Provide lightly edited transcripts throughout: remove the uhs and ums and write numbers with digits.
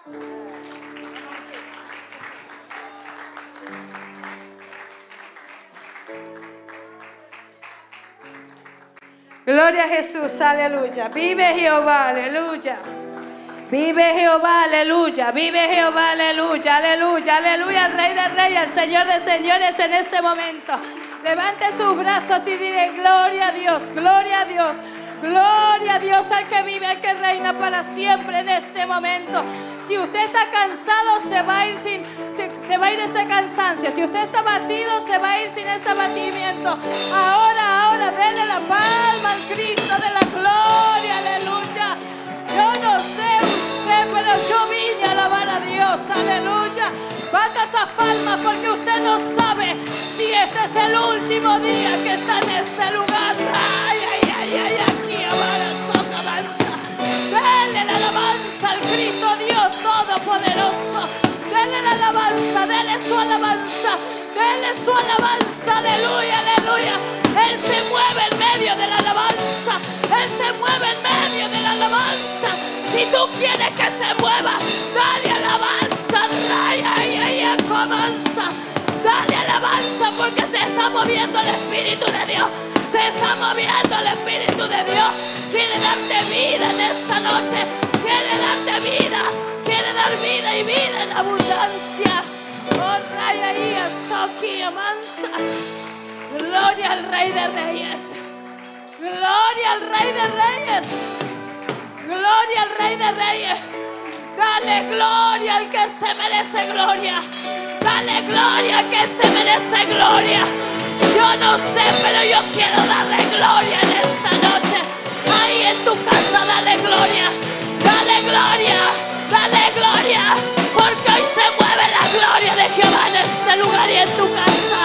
Gloria a Jesús, aleluya. Vive Jehová, aleluya. Vive Jehová, aleluya. Vive Jehová, aleluya, aleluya, aleluya. El Rey de Reyes, el Señor de Señores en este momento. Levante sus brazos y dile gloria a Dios, gloria a Dios. Gloria a Dios, al que vive, al que reina para siempre en este momento. Si usted está cansado, se va a ir ese cansancio. Si usted está abatido, se va a ir sin ese abatimiento. Ahora, denle la palma al Cristo de la gloria, aleluya. Yo no sé usted, pero yo vine a alabar a Dios, aleluya. Bata esas palmas porque usted no sabe si este es el último día que está en este lugar. Aquí avanza. Denle la alabanza al Cristo Dios Todopoderoso. Denle la alabanza, denle su alabanza, aleluya, aleluya. Él se mueve en medio de la alabanza. Él se mueve en medio de la alabanza. Si tú quieres que se mueva, dale alabanza, comienza. Dale alabanza porque se está moviendo el Espíritu de Dios. Se está moviendo el Espíritu de Dios. Quiere darte vida en esta noche. Quiere darte vida. Quiere dar vida y vida en abundancia. Oh, Raya Soki Amansa. Gloria al Rey de Reyes. Gloria al Rey de Reyes. Gloria al Rey de Reyes. Dale gloria al que se merece gloria. Dale gloria al que se merece gloria. Yo no sé, pero yo quiero darle gloria en esta noche. Ahí en tu casa, dale gloria. Dale gloria. Dale gloria. Porque hoy se mueve la gloria de Jehová en este lugar y en tu casa.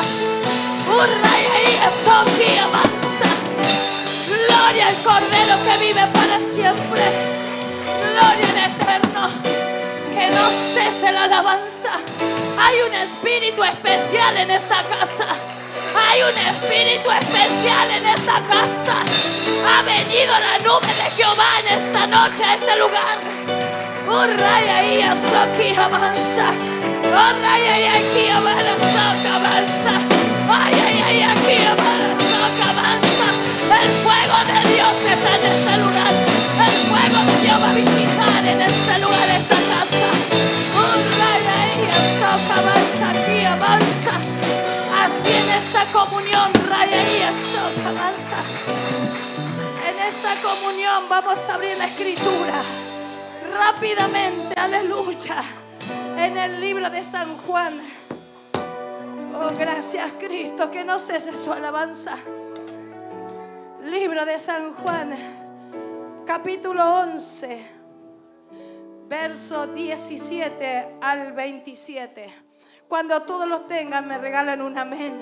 Gloria al Cordero que vive para siempre. Gloria al Eterno. Que no cese la alabanza. Hay un espíritu especial en esta casa. Hay un espíritu especial en esta casa. Ha venido la nube de Jehová en esta noche a este lugar. Raya y Asoki avanza. Raya y aquí avanza. Ay, aquí avanza. El fuego de Dios está en este lugar. El fuego de Dios va a visitar en este lugar, esta casa. Raya y avanza, aquí avanza. Así en esta comunión, Raya y avanza. En esta comunión vamos a abrir la escritura rápidamente, aleluya, en el libro de San Juan. Oh, gracias Cristo, que no cese su alabanza. Libro de San Juan, capítulo 11, verso 17 al 27. Cuando todos los tengan, me regalan un amén.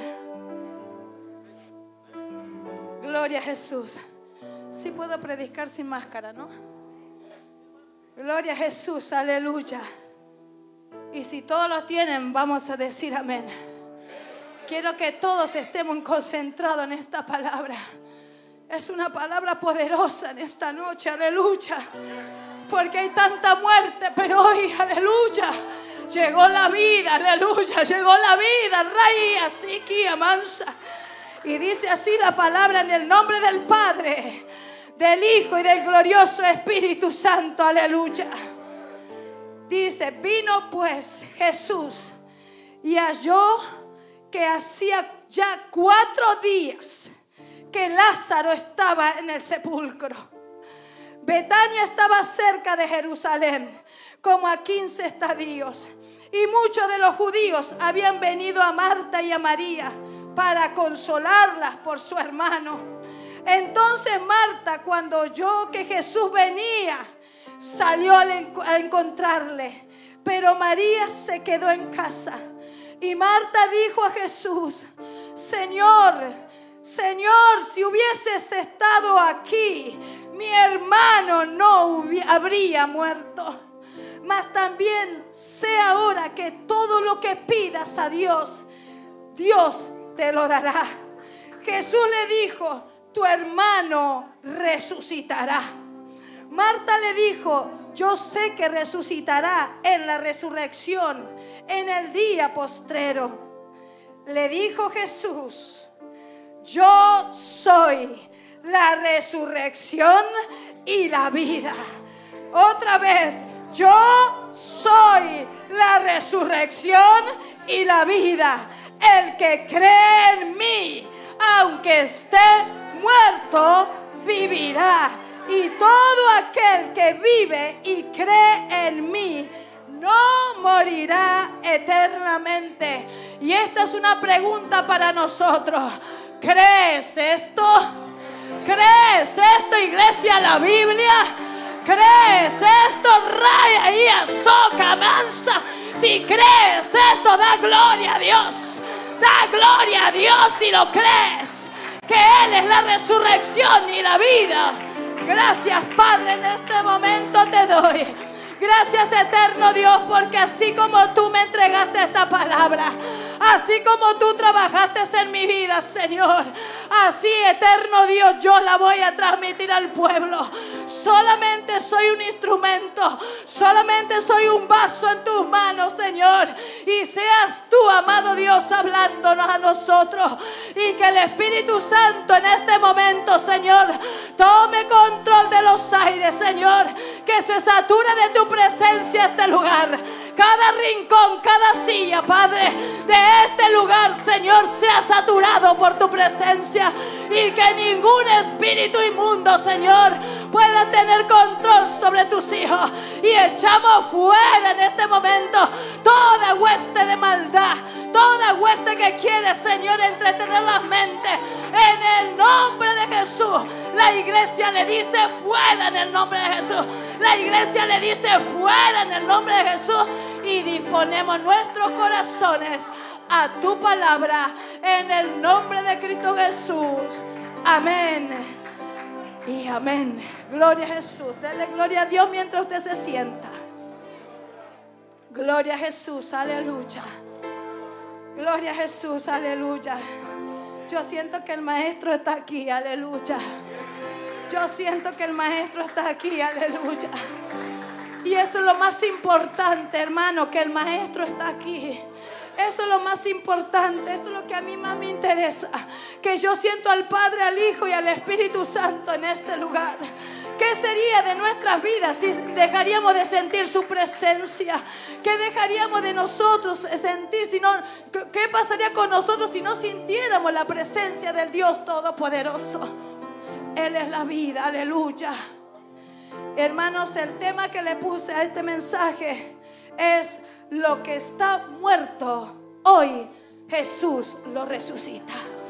Gloria a Jesús. Sí puedo predicar sin máscara, ¿no? Gloria a Jesús, aleluya. Y si todos lo tienen, vamos a decir amén. Quiero que todos estemos concentrados en esta palabra. Es una palabra poderosa en esta noche, aleluya. Porque hay tanta muerte, pero hoy, aleluya, llegó la vida, aleluya, llegó la vida. Rey, así que amansa. Y dice así la palabra: en el nombre del Padre, del Hijo y del glorioso Espíritu Santo, aleluya. Dice: vino pues Jesús y halló que hacía ya 4 días que Lázaro estaba en el sepulcro. Betania estaba cerca de Jerusalén, como a 15 estadios, y muchos de los judíos habían venido a Marta y a María para consolarlas por su hermano. Entonces Marta, cuando oyó que Jesús venía, salió a encontrarle, pero María se quedó en casa. Y Marta dijo a Jesús: Señor, si hubieses estado aquí, mi hermano no habría muerto. Mas también sé ahora que todo lo que pidas a Dios, Dios te lo dará. Jesús le dijo: tu hermano resucitará. Marta le dijo: yo sé que resucitará en la resurrección, en el día postrero. Le dijo Jesús: yo soy la resurrección y la vida. Otra vez: yo soy la resurrección y la vida. El que cree en mí, aunque esté muerto, vivirá. Y todo aquel que vive y cree en mí no morirá eternamente. Y esta es una pregunta para nosotros. ¿Crees esto? ¿Crees esto, iglesia, la Biblia? ¿Crees esto? Raya y azoka mansa. Si crees esto, da gloria a Dios. Da gloria a Dios si lo crees, que Él es la resurrección y la vida. Gracias, Padre, en este momento te doy. Gracias, eterno Dios, porque así como tú me entregaste esta palabra, así como tú trabajaste en mi vida, Señor, así, eterno Dios, yo la voy a transmitir al pueblo. Solamente soy un instrumento, solamente soy un vaso en tus manos, Señor. Y seas tú, amado Dios, hablándonos a nosotros. Y que el Espíritu Santo en este momento, Señor, tome control de los aires, Señor. Que se sature de tu presencia este lugar. Cada rincón, cada silla, Padre, de este lugar, Señor, sea saturado por tu presencia. Y que ningún espíritu inmundo, Señor, pueda tener control sobre tus hijos. Y echamos fuera en este momento toda hueste de maldad, toda hueste que quiere, Señor, entretener las mentes. En el nombre de Jesús, la iglesia le dice fuera en el nombre de Jesús. La iglesia le dice fuera en el nombre de Jesús. Y disponemos nuestros corazones a tu palabra en el nombre de Cristo Jesús. Amén y amén. Gloria a Jesús. Denle gloria a Dios mientras usted se sienta. Gloria a Jesús, aleluya. Gloria a Jesús, aleluya. Yo siento que el maestro está aquí, aleluya. Yo siento que el maestro está aquí, aleluya. Y eso es lo más importante, hermano, que el maestro está aquí. Eso es lo más importante, eso es lo que a mí más me interesa. Que yo siento al Padre, al Hijo y al Espíritu Santo en este lugar. ¿Qué sería de nuestras vidas si dejaríamos de sentir su presencia? ¿Qué dejaríamos de nosotros sentir? ¿Qué pasaría con nosotros si no sintiéramos la presencia del Dios Todopoderoso? Él es la vida, aleluya. Hermanos, el tema que le puse a este mensaje es: lo que está muerto, hoy Jesús lo resucita.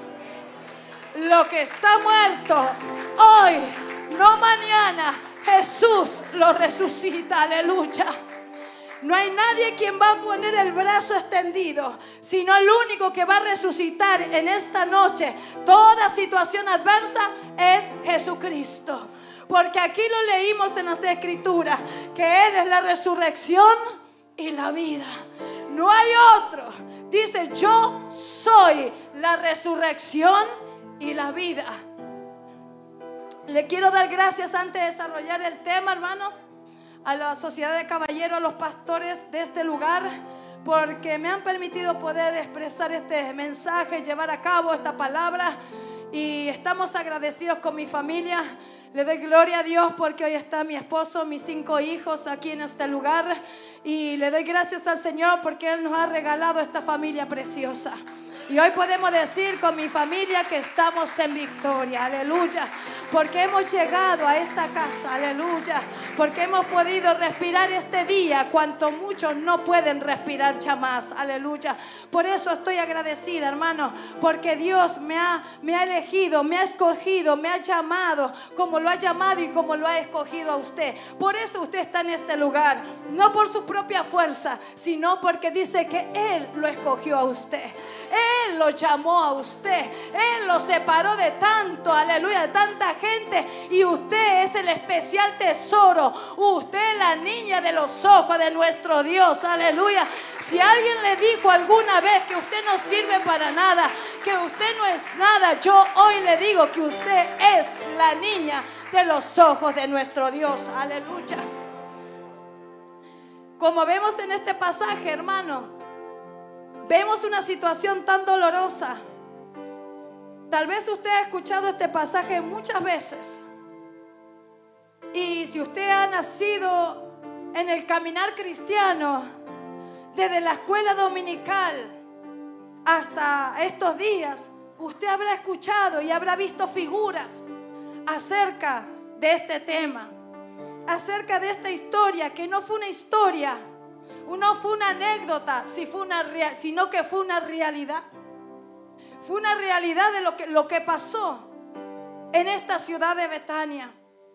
Lo que está muerto, hoy, no mañana, Jesús lo resucita, aleluya. No hay nadie quien va a poner el brazo extendido, sino el único que va a resucitar en esta noche toda situación adversa es Jesucristo. Porque aquí lo leímos en las Escrituras, que Él es la resurrección y la vida. No hay otro. Dice: yo soy la resurrección y la vida. Le quiero dar gracias, antes de desarrollar el tema, hermanos, a la Sociedad de Caballeros, a los pastores de este lugar, porque me han permitido poder expresar este mensaje, llevar a cabo esta palabra. Y estamos agradecidos con mi familia. Le doy gloria a Dios porque hoy está mi esposo, mis 5 hijos aquí en este lugar. Y le doy gracias al Señor porque Él nos ha regalado esta familia preciosa. Y hoy podemos decir con mi familia que estamos en victoria, aleluya. Porque hemos llegado a esta casa, aleluya. Porque hemos podido respirar este día, cuanto muchos no pueden respirar jamás, aleluya. Por eso estoy agradecida, hermano, porque Dios me ha elegido, me ha escogido, me ha llamado como lo ha llamado y como lo ha escogido a usted. Por eso usted está en este lugar, no por su propia fuerza, sino porque dice que Él lo escogió a usted. Él lo llamó a usted. Él lo separó de tanto, aleluya, de tanta gente. Y usted es el especial tesoro. Usted es la niña de los ojos de nuestro Dios, aleluya. Si alguien le dijo alguna vez que usted no sirve para nada, que usted no es nada, yo hoy le digo que usted es la niña de los ojos de nuestro Dios, aleluya. Como vemos en este pasaje, hermano, vemos una situación tan dolorosa. Tal vez usted ha escuchado este pasaje muchas veces. Y si usted ha nacido en el caminar cristiano, desde la escuela dominical hasta estos días, usted habrá escuchado y habrá visto figuras acerca de este tema, acerca de esta historia, que no fue una historia, no fue una anécdota, sino que fue una realidad. Fue una realidad de lo que pasó en esta ciudad de Betania.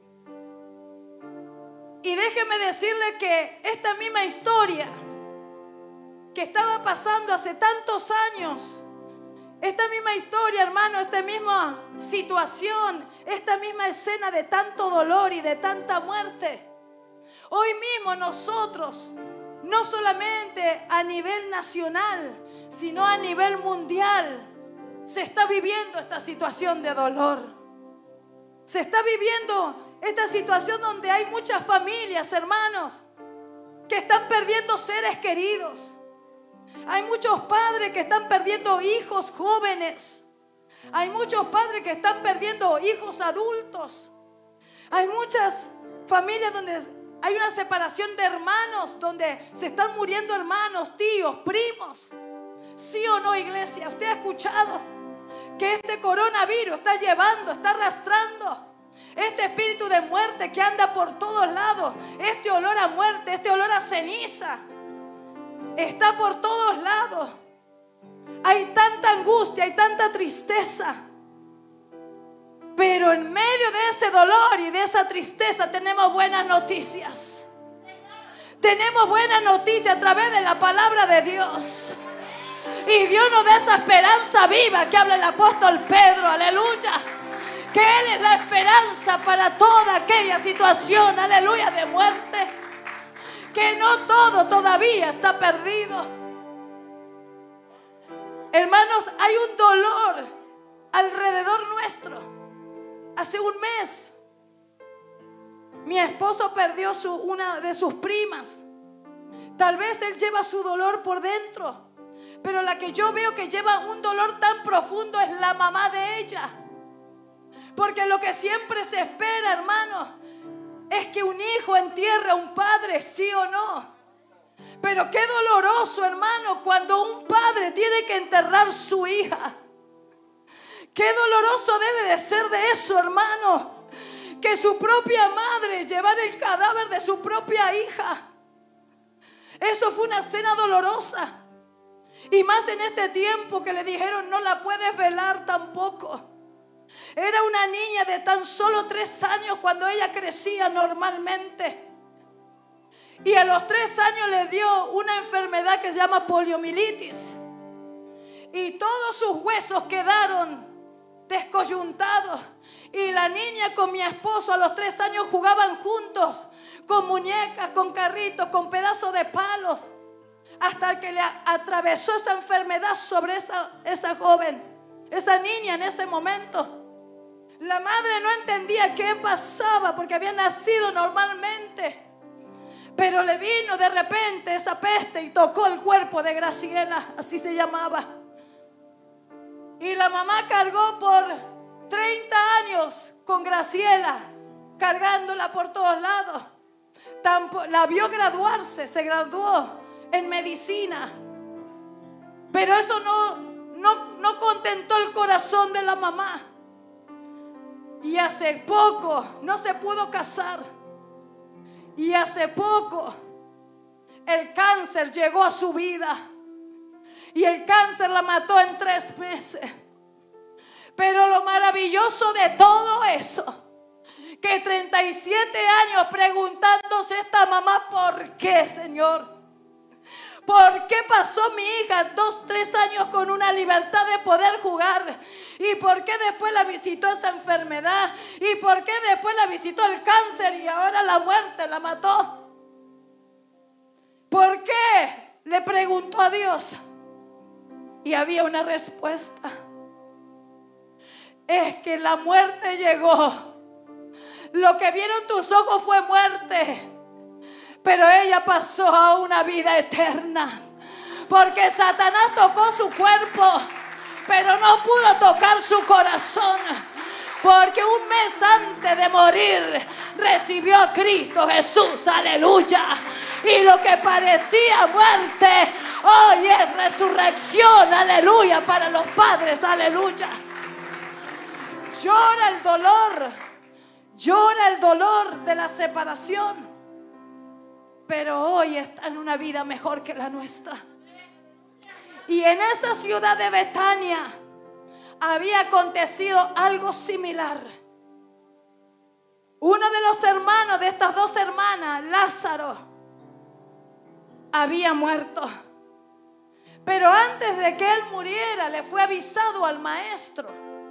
Y déjeme decirle que esta misma historia que estaba pasando hace tantos años, esta misma historia, hermano, esta misma situación, esta misma escena de tanto dolor y de tanta muerte, hoy mismo nosotros, no solamente a nivel nacional, sino a nivel mundial, se está viviendo esta situación de dolor. Se está viviendo esta situación donde hay muchas familias, hermanos, que están perdiendo seres queridos. Hay muchos padres que están perdiendo hijos jóvenes. Hay muchos padres que están perdiendo hijos adultos. Hay muchas familias donde hay una separación de hermanos, donde se están muriendo hermanos, tíos, primos. ¿Sí o no, iglesia? ¿Usted ha escuchado que este coronavirus está arrastrando este espíritu de muerte que anda por todos lados? Este olor a muerte, este olor a ceniza, está por todos lados. Hay tanta angustia, hay tanta tristeza. Pero en medio de ese dolor y de esa tristeza tenemos buenas noticias. Tenemos buenas noticias a través de la palabra de Dios. Y Dios nos da esa esperanza viva que habla el apóstol Pedro, aleluya. Que Él es la esperanza para toda aquella situación, aleluya, de muerte. Que no todo todavía está perdido. Hermanos, hay un dolor alrededor nuestro. Hace un mes mi esposo perdió una de sus primas. Tal vez él lleva su dolor por dentro, pero la que yo veo que lleva un dolor tan profundo es la mamá de ella. Porque lo que siempre se espera, hermano, es que un hijo entierre a un padre, sí o no. Pero qué doloroso, hermano, cuando un padre tiene que enterrar su hija. Qué doloroso debe de ser de eso, hermano, que su propia madre llevara el cadáver de su propia hija. Eso fue una escena dolorosa. Y más en este tiempo que le dijeron no la puedes velar tampoco. Era una niña de tan solo 3 años cuando ella crecía normalmente. Y a los 3 años le dio una enfermedad que se llama poliomielitis. Y todos sus huesos quedaron descoyuntados. Y la niña con mi esposo a los 3 años jugaban juntos, con muñecas, con carritos, con pedazos de palos, hasta que le atravesó esa enfermedad sobre esa joven, esa niña en ese momento. La madre no entendía qué pasaba porque había nacido normalmente, pero le vino de repente esa peste y tocó el cuerpo de Graciela, así se llamaba. Y la mamá cargó por 30 años con Graciela, cargándola por todos lados. La vio graduarse, se graduó en medicina. Pero eso no contentó el corazón de la mamá. Y hace poco no se pudo casar. Y hace poco el cáncer llegó a su vida. Y el cáncer la mató en 3 meses. Pero lo maravilloso de todo eso, que 37 años preguntándose esta mamá, ¿por qué, Señor? ¿Por qué pasó mi hija 2-3 años con una libertad de poder jugar? ¿Y por qué después la visitó esa enfermedad? ¿Y por qué después la visitó el cáncer y ahora la muerte la mató? ¿Por qué? Le preguntó a Dios. Y había una respuesta. Es que la muerte llegó. Lo que vieron tus ojos fue muerte, pero ella pasó a una vida eterna. Porque Satanás tocó su cuerpo, pero no pudo tocar su corazón. Porque un mes antes de morir recibió a Cristo Jesús, aleluya. Y lo que parecía muerte hoy es resurrección, aleluya, para los padres, aleluya. Llora el dolor de la separación, pero hoy está en una vida mejor que la nuestra. Y en esa ciudad de Betania había acontecido algo similar. Uno de los hermanos de estas dos hermanas, Lázaro, había muerto. Pero antes de que él muriera, le fue avisado al maestro.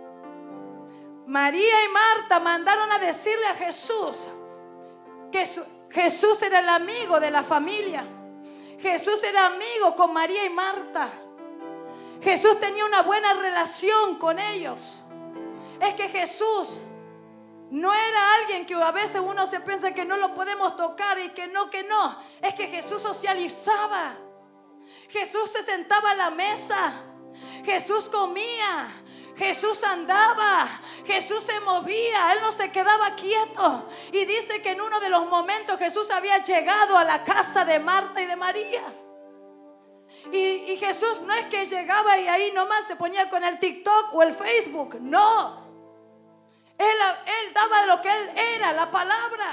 María y Marta mandaron a decirle a Jesús que Jesús era el amigo de la familia. Jesús era amigo con María y Marta. Jesús tenía una buena relación con ellos. Es que Jesús no era alguien que a veces uno se piensa que no lo podemos tocar y que no. Es que Jesús socializaba. Jesús se sentaba a la mesa. Jesús comía. Jesús andaba. Jesús se movía. Él no se quedaba quieto. Y dice que en uno de los momentos Jesús había llegado a la casa de Marta y de María. Y Jesús no es que llegaba y ahí nomás se ponía con el TikTok o el Facebook. No. Él daba lo que él era, la palabra.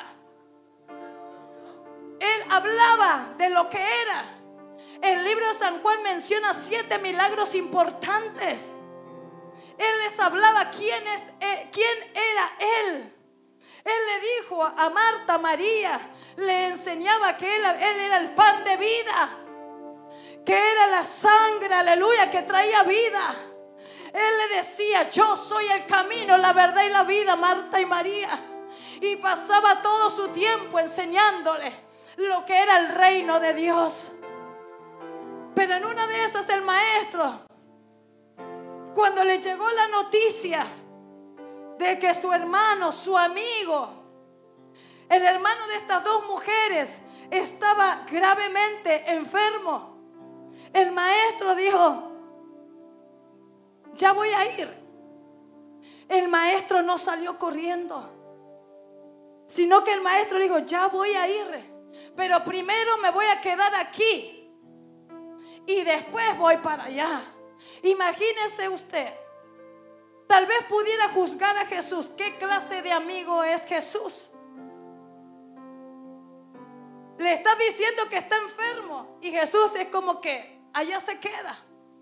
Él hablaba de lo que era. El libro de San Juan menciona 7 milagros importantes. Él les hablaba quién era Él. Él le dijo a Marta, María, le enseñaba que él era el pan de vida, que era la sangre, aleluya, que traía vida. Él le decía: yo soy el camino, la verdad y la vida, Marta y María. Y pasaba todo su tiempo enseñándole lo que era el reino de Dios. Pero en una de esas el maestro, cuando le llegó la noticia de que su hermano, su amigo, el hermano de estas dos mujeres, estaba gravemente enfermo, el maestro dijo: ya voy a ir. El maestro no salió corriendo, sino que el maestro dijo: ya voy a ir, pero primero me voy a quedar aquí y después voy para allá. Imagínese usted, tal vez pudiera juzgar a Jesús. ¿Qué clase de amigo es Jesús? Le está diciendo que está enfermo y Jesús es como que allá se queda.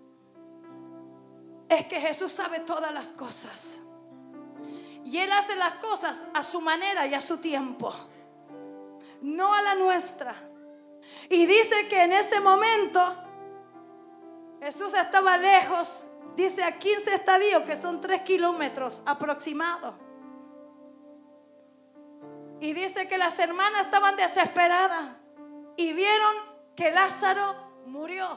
Es que Jesús sabe todas las cosas y Él hace las cosas a su manera y a su tiempo, no a la nuestra. Y dice que en ese momento Jesús estaba lejos, dice a 15 estadios, que son 3 kilómetros aproximados. Y dice que las hermanas estaban desesperadas y vieron que Lázaro murió.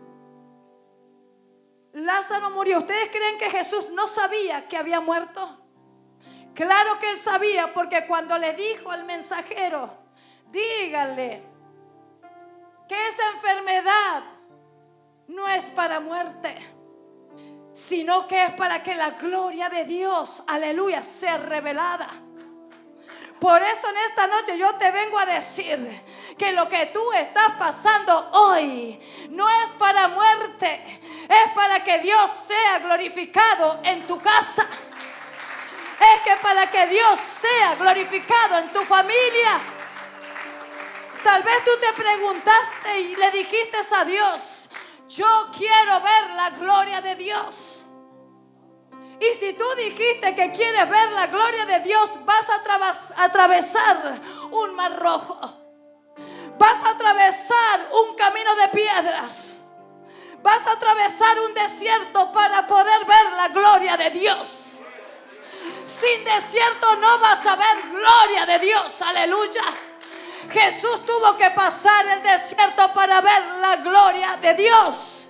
Lázaro murió. ¿Ustedes creen que Jesús no sabía que había muerto? Claro que Él sabía, porque cuando le dijo al mensajero: díganle que esa enfermedad no es para muerte, sino que es para que la gloria de Dios, aleluya, sea revelada. Por eso en esta noche yo te vengo a decir que lo que tú estás pasando hoy no es para muerte, es para que Dios sea glorificado en tu casa. Es que para que Dios sea glorificado en tu familia. Tal vez tú te preguntaste y le dijiste a Dios: yo quiero ver la gloria de Dios. Y si tú dijiste que quieres ver la gloria de Dios, vas a atravesar un mar rojo. Vas a atravesar un camino de piedras. Vas a atravesar un desierto para poder ver la gloria de Dios. Sin desierto no vas a ver gloria de Dios, aleluya. Jesús tuvo que pasar el desierto para ver la gloria de Dios.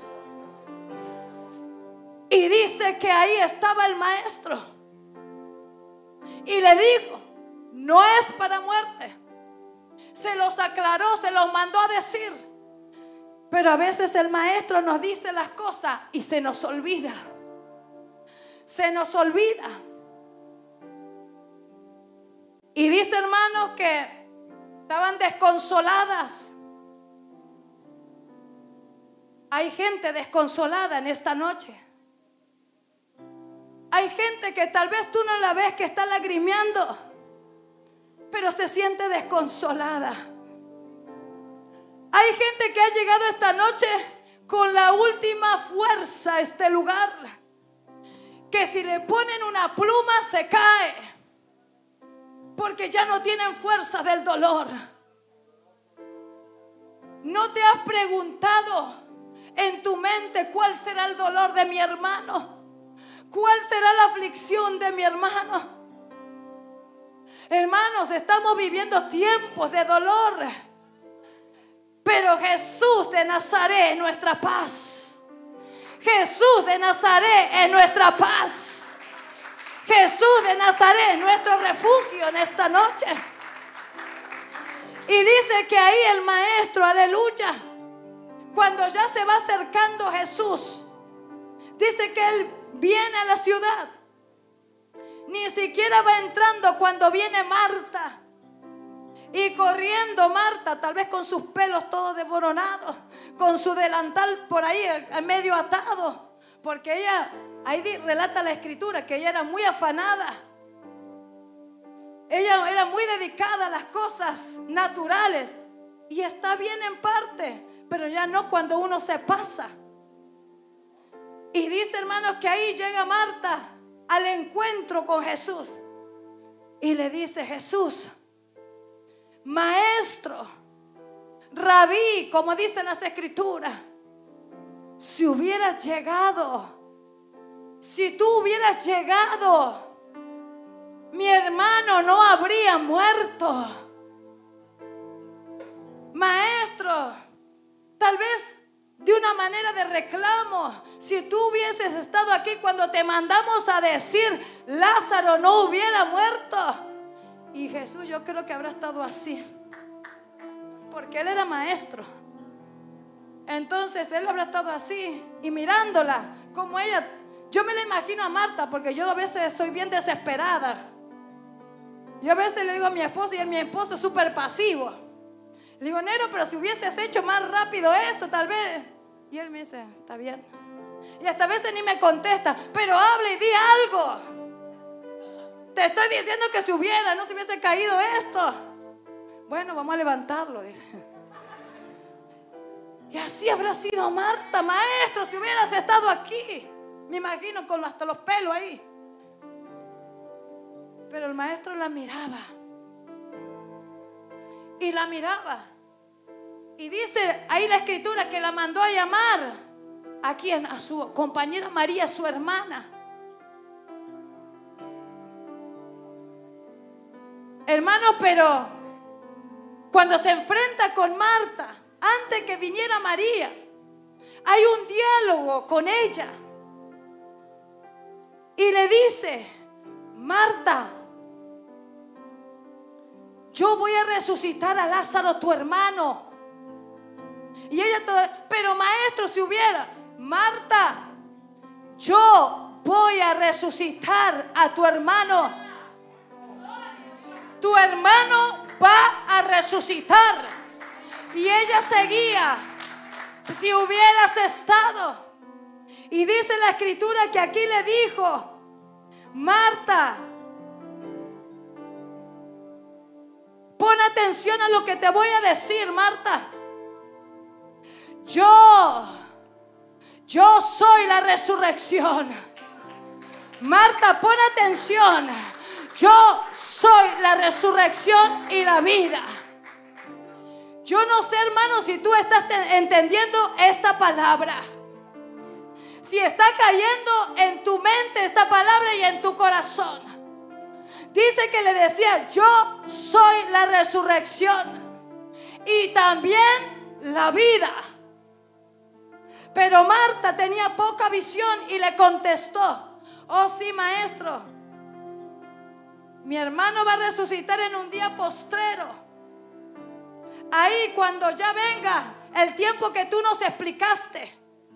Y dice que ahí estaba el maestro y le dijo: no es para muerte, se los aclaró, se los mandó a decir. Pero a veces el maestro nos dice las cosas y se nos olvida. Se nos olvida. Y dice, hermanos, que estaban desconsoladas. Hay gente desconsolada en esta noche. Hay gente que tal vez tú no la ves, que está lagrimeando, pero se siente desconsolada. Hay gente que ha llegado esta noche con la última fuerza a este lugar, que si le ponen una pluma se cae, porque ya no tienen fuerza del dolor. ¿No te has preguntado en tu mente cuál será el dolor de mi hermano? ¿Cuál será la aflicción de mi hermano? Hermanos, estamos viviendo tiempos de dolor, pero Jesús de Nazaret es nuestra paz. Jesús de Nazaret es nuestra paz. Jesús de Nazaret es nuestro refugio en esta noche. Y dice que ahí el maestro, aleluya, cuando ya se va acercando Jesús, dice que él viene a la ciudad. Ni siquiera va entrando cuando viene Marta. Y corriendo Marta, tal vez con sus pelos todos desboronados, con su delantal por ahí medio atado, porque ella, ahí relata la escritura que ella era muy afanada. Ella era muy dedicada a las cosas naturales. Y está bien en parte, pero ya no cuando uno se pasa. Y dice, hermanos, que ahí llega Marta al encuentro con Jesús. Y le dice, Jesús, maestro, rabí, como dicen las escrituras, si hubieras llegado, si tú hubieras llegado, mi hermano no habría muerto. Maestro, tal vez de una manera de reclamo, si tú hubieses estado aquí cuando te mandamos a decir Lázaro no hubiera muerto. Y Jesús, yo creo que habrá estado así, porque él era maestro. Entonces él habrá estado así y mirándola como ella. Yo me la imagino a Marta, porque yo a veces soy bien desesperada. Yo a veces le digo a mi esposo, y mi esposo es súper pasivo. Le digo, Nero, pero si hubieses hecho más rápido esto, tal vez. Y él me dice, está bien. Y hasta a veces ni me contesta, pero habla y di algo. Te estoy diciendo que si hubiera, no se hubiese caído esto. Bueno, vamos a levantarlo, dice. Y así habrá sido Marta, maestro, si hubieras estado aquí. Me imagino con hasta los pelos ahí. Pero el maestro la miraba. Y la miraba. Y dice ahí la escritura que la mandó a llamar. ¿A quién? A su compañera María, su hermana. Hermanos, pero cuando se enfrenta con Marta, antes que viniera María, hay un diálogo con ella. Y le dice, Marta, yo voy a resucitar a Lázaro, tu hermano. Y ella, pero maestro, si hubiera, Marta, yo voy a resucitar a tu hermano. Tu hermano va a resucitar. Y ella seguía, si hubieras estado. Y dice la escritura que aquí le dijo, Marta, pon atención a lo que te voy a decir, Marta. Yo soy la resurrección. Marta, pon atención. Yo soy la resurrección y la vida. Yo no sé, hermano, si tú estás entendiendo esta palabra. Si está cayendo en tu mente esta palabra y en tu corazón. Dice que le decía, yo soy la resurrección y también la vida. Pero Marta tenía poca visión y le contestó, oh sí, maestro, mi hermano va a resucitar en un día postrero. Ahí cuando ya venga el tiempo que tú nos explicaste.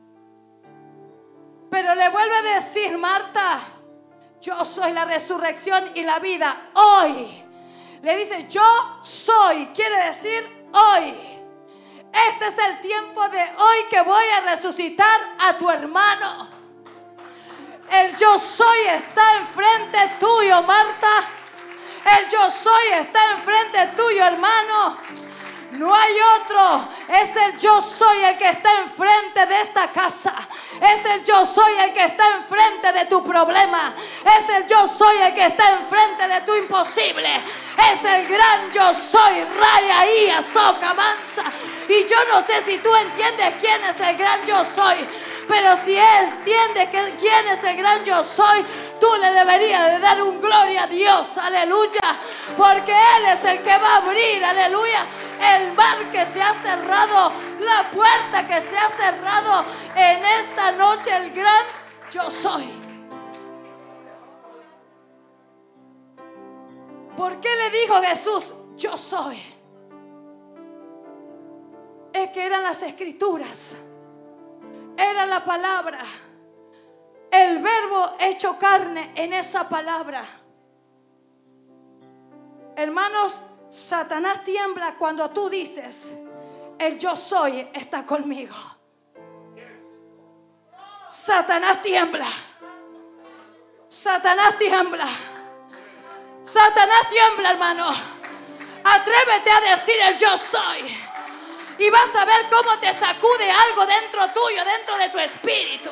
Pero le vuelve a decir: Marta, yo soy la resurrección y la vida. Hoy le dice: yo soy, quiere decir hoy. Este es el tiempo de hoy que voy a resucitar a tu hermano. El yo soy está enfrente tuyo, Marta. El yo soy está enfrente tuyo, hermano. No hay otro. Es el yo soy el que está enfrente de esta casa. Es el yo soy el que está enfrente de tu problema. Es el yo soy el que está enfrente de tu imposible. Es el gran yo soy. Raya y azoka mansa. Y yo no sé si tú entiendes quién es el gran yo soy, pero si él entiende quién es el gran yo soy, tú le deberías de dar un gloria a Dios, aleluya, porque Él es el que va a abrir, aleluya, el mar que se ha cerrado, la puerta que se ha cerrado en esta noche, el gran yo soy. ¿Por qué le dijo Jesús yo soy? Es que eran las escrituras, era la palabra, el verbo hecho carne en esa palabra. Hermanos, Satanás tiembla cuando tú dices: el yo soy está conmigo. Satanás tiembla. Satanás tiembla. Satanás tiembla, hermano. Atrévete a decir el yo soy. Y vas a ver cómo te sacude algo dentro tuyo, dentro de tu espíritu.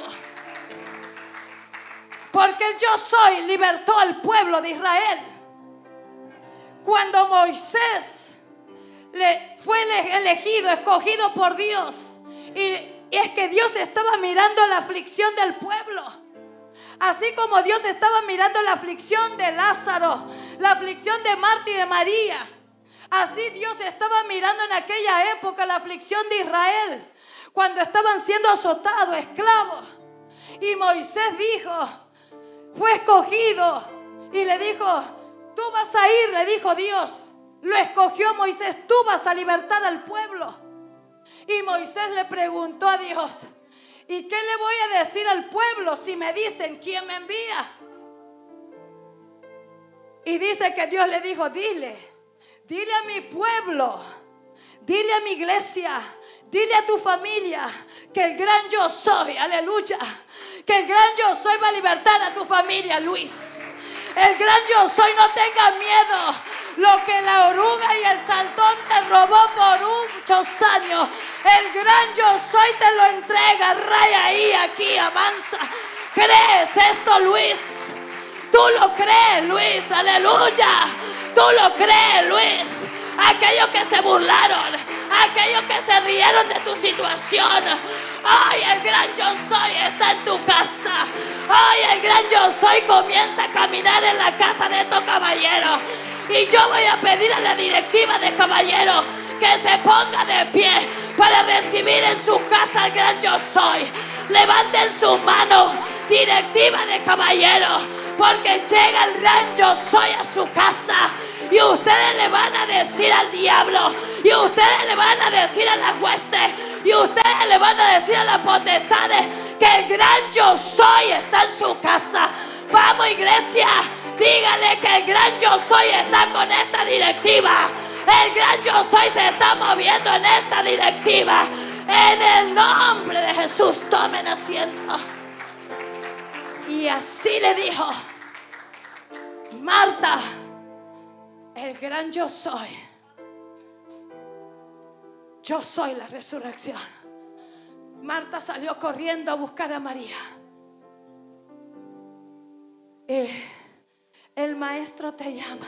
Porque el yo soy libertó al pueblo de Israel. Cuando Moisés fue elegido, escogido por Dios, y es que Dios estaba mirando la aflicción del pueblo. Así como Dios estaba mirando la aflicción de Lázaro, la aflicción de Marta y de María, así Dios estaba mirando en aquella época la aflicción de Israel, cuando estaban siendo azotados, esclavos. Y Moisés fue escogido, y le dijo: tú vas a ir, le dijo Dios. Lo escogió Moisés: tú vas a libertar al pueblo. Y Moisés le preguntó a Dios: ¿y qué le voy a decir al pueblo si me dicen quién me envía? Y dice que Dios le dijo: dile a mi pueblo, dile a mi iglesia, dile a tu familia que el gran yo soy, aleluya, que el gran yo soy va a libertar a tu familia, Luis. El gran yo soy, no tengas miedo. Lo que la oruga y el saltón te robó por muchos años, el gran yo soy te lo entrega. Raya ahí, aquí, avanza. ¿Crees esto, Luis? Tú lo crees, Luis, aleluya. Tú lo crees, Luis. Aquellos que se burlaron, aquellos que se rieron de tu situación, hoy el gran yo soy está en tu casa. Hoy el gran yo soy comienza a caminar en la casa de estos caballeros. Y yo voy a pedir a la directiva de caballeros que se ponga de pie para recibir en su casa al gran yo soy. Levanten sus manos, directiva de caballeros, porque llega el gran yo soy a su casa. Y ustedes le van a decir al diablo, y ustedes le van a decir a las huestes, y ustedes le van a decir a las potestades que el gran yo soy está en su casa. Vamos, iglesia, dígale que el gran yo soy está con esta directiva. El gran yo soy se está moviendo en esta directiva. En el nombre de Jesús, tomen asiento. Y así le dijo: Marta, el gran yo soy la resurrección. Marta salió corriendo a buscar a María. El maestro te llama.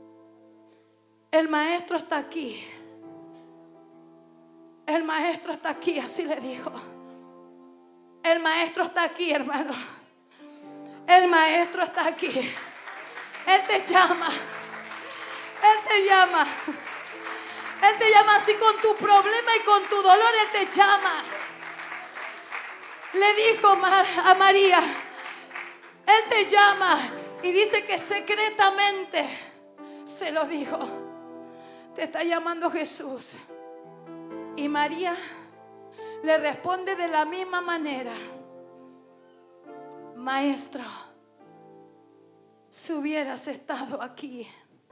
El maestro está aquí. El maestro está aquí, así le dijo. El maestro está aquí, hermano. El maestro está aquí. Él te llama. Él te llama. Él te llama así con tu problema y con tu dolor. Él te llama. Le dijo a María: Él te llama. Y dice que secretamente se lo dijo: te está llamando Jesús. Y María le responde de la misma manera: Maestro, si hubieras estado aquí,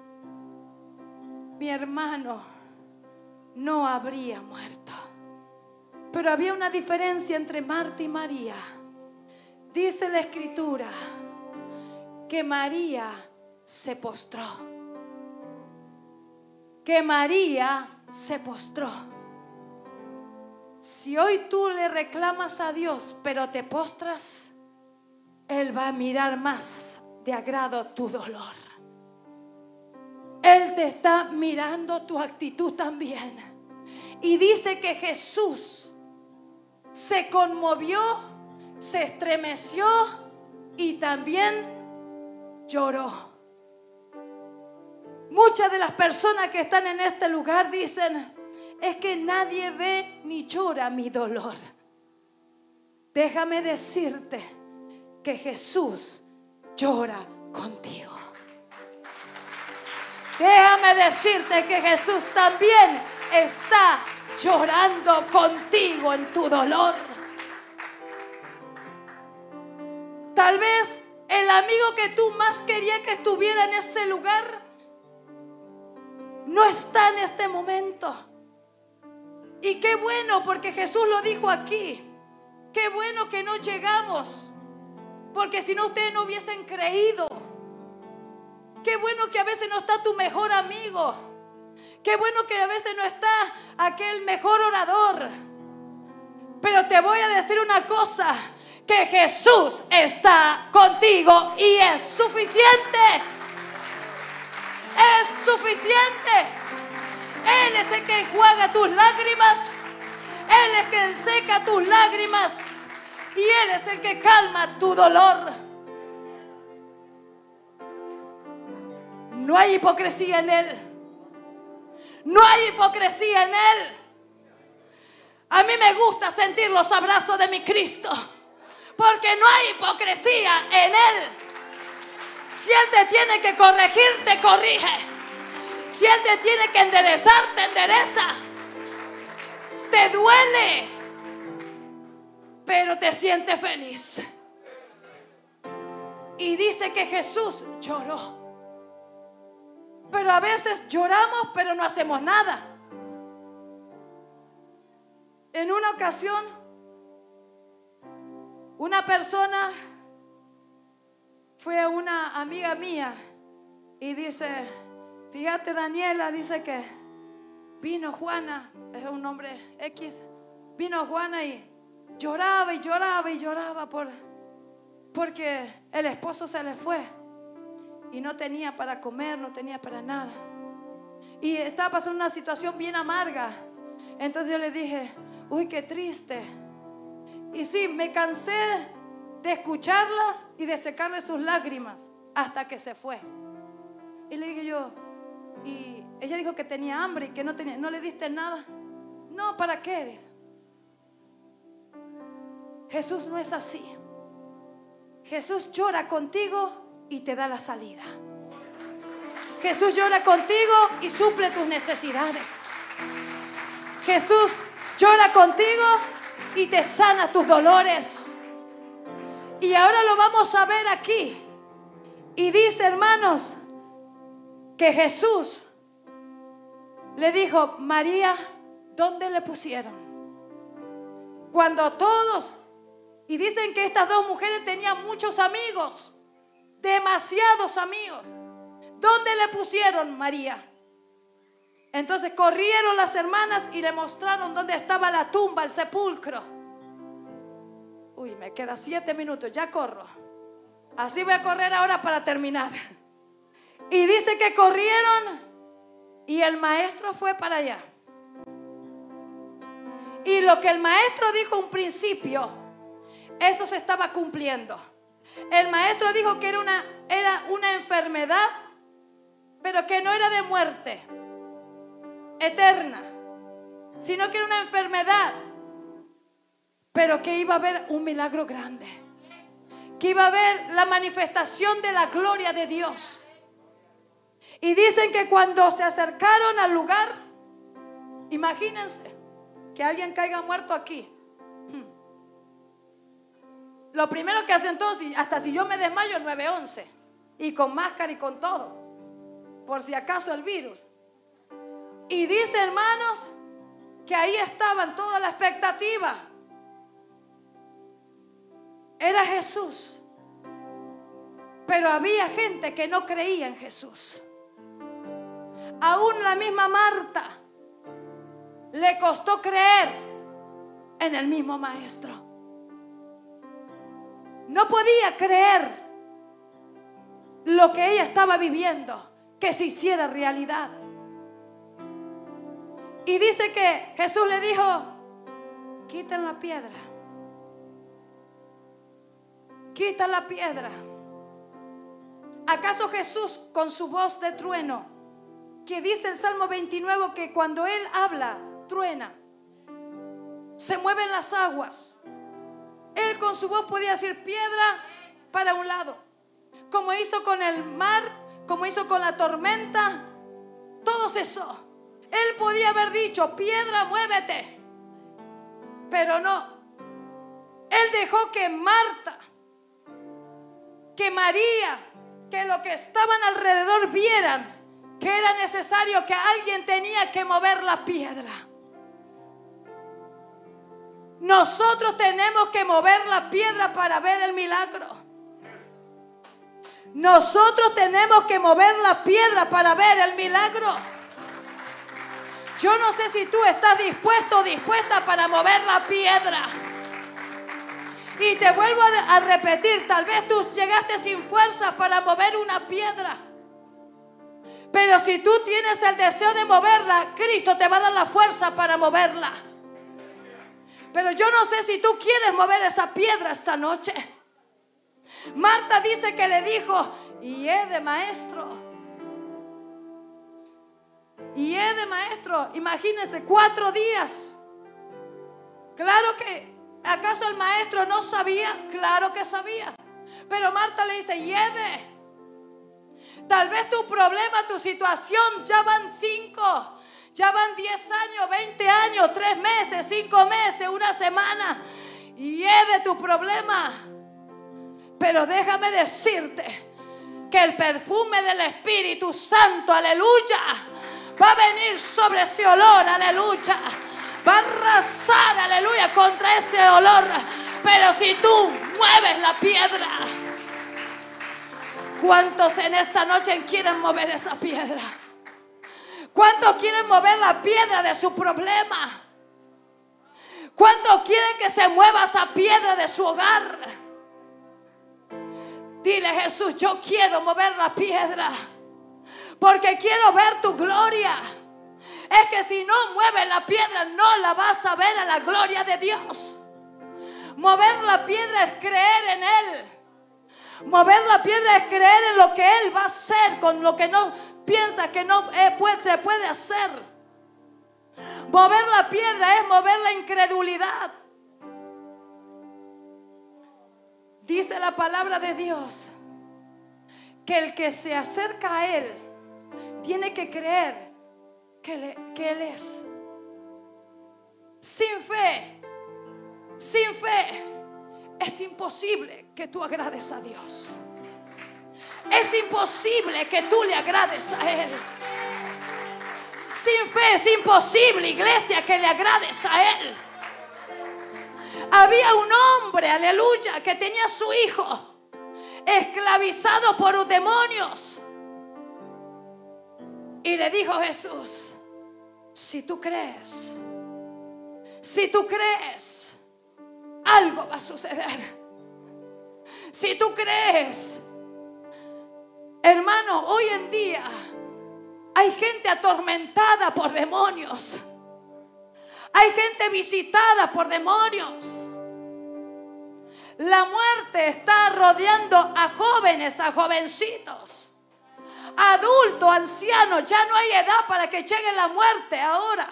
mi hermano no habría muerto. Pero había una diferencia entre Marta y María. Dice la Escritura que María se postró. Que María se postró. Si hoy tú le reclamas a Dios, pero te postras, Él va a mirar más de agrado tu dolor. Él te está mirando tu actitud también. Y dice que Jesús se conmovió, se estremeció y también lloró. Muchas de las personas que están en este lugar dicen: es que nadie ve ni llora mi dolor. Déjame decirte que Jesús llora contigo. Déjame decirte que Jesús también está llorando contigo en tu dolor. Tal vez el amigo que tú más querías que estuviera en ese lugar no está en este momento. Y qué bueno, porque Jesús lo dijo aquí. Qué bueno que no llegamos, porque si no ustedes no hubiesen creído. Qué bueno que a veces no está tu mejor amigo. Qué bueno que a veces no está aquel mejor orador. Pero te voy a decir una cosa: que Jesús está contigo y es suficiente. Es suficiente. Él es el que enjuaga tus lágrimas. Él es el que seca tus lágrimas. Y Él es el que calma tu dolor. No hay hipocresía en Él. No hay hipocresía en Él. A mí me gusta sentir los abrazos de mi Cristo, porque no hay hipocresía en Él. Si Él te tiene que corregir, te corrige. Si Él te tiene que enderezar, te endereza. Te duele, pero te sientes feliz. Y dice que Jesús lloró. Pero a veces lloramos, pero no hacemos nada. En una ocasión, una persona fue a una amiga mía y dice: fíjate, Daniela, dice que vino Juana, es un nombre X, vino Juana y lloraba y lloraba y lloraba porque el esposo se le fue y no tenía para comer, no tenía para nada. Y estaba pasando una situación bien amarga. Entonces yo le dije: uy, qué triste. Y sí, me cansé de escucharla y de secarle sus lágrimas hasta que se fue. Y le dije yo, y ella dijo que tenía hambre y que no le diste nada. No, ¿para qué? Jesús no es así. Jesús llora contigo y te da la salida. Jesús llora contigo y suple tus necesidades. Jesús llora contigo y te sana tus dolores. Y ahora lo vamos a ver aquí. Y dice, hermanos, que Jesús le dijo: María, ¿dónde le pusieron? Cuando todos, y dicen que estas dos mujeres tenían muchos amigos, demasiados amigos. ¿Dónde le pusieron, María? Entonces corrieron las hermanas y le mostraron dónde estaba la tumba, el sepulcro. Uy, me quedan 7 minutos, ya corro. Así voy a correr ahora para terminar. Y dice que corrieron y el maestro fue para allá. Y lo que el maestro dijo un principio, eso se estaba cumpliendo. El maestro dijo que era una enfermedad, pero que no era de muerte eterna, sino que era una enfermedad, pero que iba a haber un milagro grande, que iba a haber la manifestación de la gloria de Dios. Y dicen que cuando se acercaron al lugar, imagínense, que alguien caiga muerto aquí, lo primero que hacen todos, hasta si yo me desmayo, 911, y con máscara y con todo, por si acaso el virus. Y dice, hermanos, que ahí estaban toda la expectativa. Era Jesús, pero había gente que no creía en Jesús. Aún la misma Marta le costó creer en el mismo maestro. No podía creer lo que ella estaba viviendo, que se hiciera realidad. Y dice que Jesús le dijo, quiten la piedra. Quita la piedra. ¿Acaso Jesús con su voz de trueno, que dice en Salmo 29 que cuando Él habla, truena, se mueven las aguas? Él con su voz podía decir piedra para un lado, como hizo con el mar, como hizo con la tormenta, todo cesó. Él podía haber dicho piedra, muévete, pero no. Él dejó que Marta, que María, que lo que estaban alrededor vieran que era necesario, que alguien tenía que mover la piedra. Nosotros tenemos que mover la piedra para ver el milagro. Nosotros tenemos que mover la piedra para ver el milagro. Yo no sé si tú estás dispuesto o dispuesta para mover la piedra. Y te vuelvo a repetir, tal vez tú llegaste sin fuerzas para mover una piedra. Pero si tú tienes el deseo de moverla, Cristo te va a dar la fuerza para moverla. Pero yo no sé si tú quieres mover esa piedra esta noche. Marta dice que le dijo, y he de maestro. Y he de maestro, imagínense, 4 días. Claro que, ¿acaso el maestro no sabía? Claro que sabía. Pero Marta le dice, y he de. Tal vez tu problema, tu situación, ya van 5. Ya van 10 años, 20 años, 3 meses, 5 meses, 1 semana. Y es de tu problema. Pero déjame decirte que el perfume del Espíritu Santo, aleluya, va a venir sobre ese olor, aleluya. Va a arrasar, aleluya, contra ese olor. Pero si tú mueves la piedra, ¿cuántos en esta noche quieren mover esa piedra? ¿Cuántos quieren mover la piedra de su problema? ¿Cuántos quieren que se mueva esa piedra de su hogar? Dile, Jesús, yo quiero mover la piedra porque quiero ver tu gloria. Es que si no mueves la piedra, no la vas a ver a la gloria de Dios. Mover la piedra es creer en Él. Mover la piedra es creer en lo que Él va a hacer con lo que no piensa que no se puede hacer. Mover la piedra es mover la incredulidad. Dice la palabra de Dios que el que se acerca a Él tiene que creer que Él es. Sin fe es imposible que tú agrades a Dios. Es imposible que tú le agrades a Él. Sin fe es imposible, iglesia, que le agrades a Él. Había un hombre, aleluya, que tenía a su hijo esclavizado por demonios. Y le dijo Jesús, si tú crees, algo va a suceder. Si tú crees, hermano, hoy en día hay gente atormentada por demonios. Hay gente visitada por demonios. La muerte está rodeando a jóvenes, a jovencitos, adultos, ancianos. Ya no hay edad para que llegue la muerte ahora.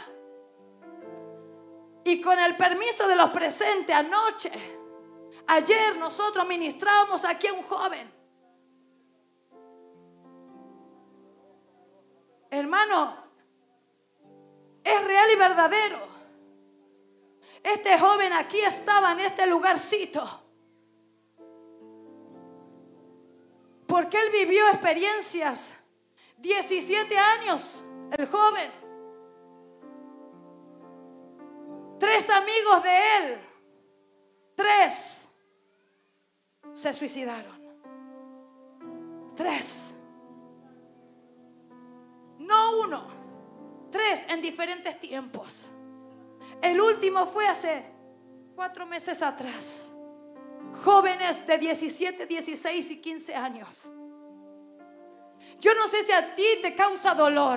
Y con el permiso de los presentes, ayer nosotros ministrábamos aquí a un joven. Hermano, es real y verdadero. Este joven aquí estaba en este lugarcito porque él vivió experiencias. 17 años, el joven. 3 amigos de él, 3 se suicidaron. 3. No 1, 3 en diferentes tiempos. El último fue hace 4 meses atrás. Jóvenes de 17, 16 y 15 años. Yo no sé si a ti te causa dolor.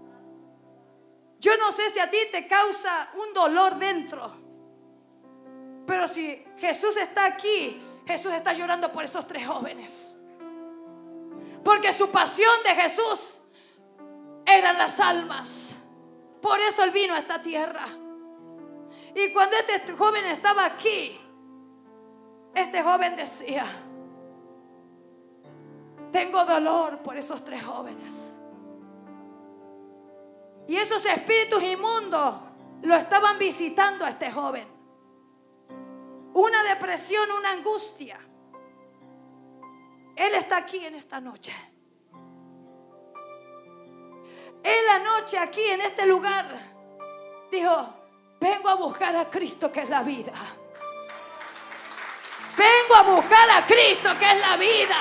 Yo no sé si a ti te causa un dolor dentro. Pero si Jesús está aquí, Jesús está llorando por esos 3 jóvenes. Porque su pasión de Jesús eran las almas. Por eso Él vino a esta tierra. Y cuando este joven estaba aquí, este joven decía: tengo dolor por esos 3 jóvenes. Y esos espíritus inmundos lo estaban visitando a este joven. Una depresión, una angustia. Él está aquí en esta noche. En la noche aquí en este lugar dijo: vengo a buscar a Cristo, que es la vida. Vengo a buscar a Cristo, que es la vida.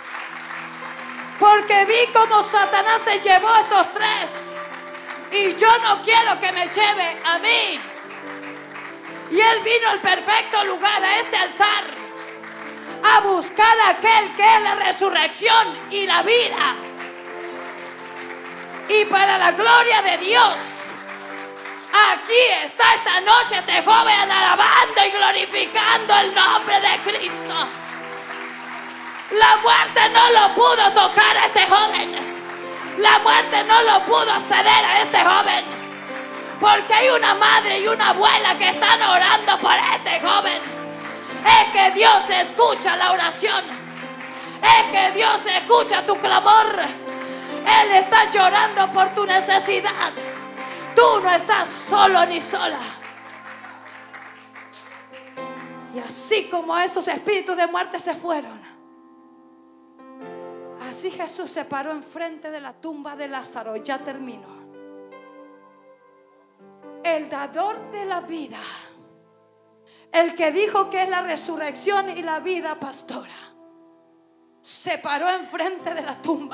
Porque vi como Satanás se llevó a estos 3. Y yo no quiero que me lleve a mí. Y Él vino al perfecto lugar, a este altar, a buscar a aquel que es la resurrección y la vida. Y para la gloria de Dios, aquí está esta noche este joven alabando y glorificando el nombre de Cristo. La muerte no lo pudo tocar a este joven. La muerte no lo pudo acceder a este joven. Porque hay una madre y una abuela que están orando por este joven. Es que Dios escucha la oración. Es que Dios escucha tu clamor. Él está llorando por tu necesidad. Tú no estás solo ni sola. Y así como esos espíritus de muerte se fueron, así Jesús se paró enfrente de la tumba de Lázaro. Ya terminó. El dador de la vida, el que dijo que es la resurrección y la vida, pastora, se paró enfrente de la tumba.